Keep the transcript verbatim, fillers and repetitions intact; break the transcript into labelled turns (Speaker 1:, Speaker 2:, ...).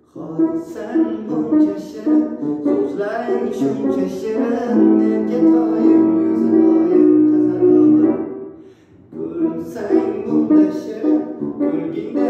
Speaker 1: Hoy sen buncha shirin, so'zlaring shuncha shirin, menga toyib yuzi loyiq qizaloqim. Ko'rinsang bunda shirin, ko'rgingda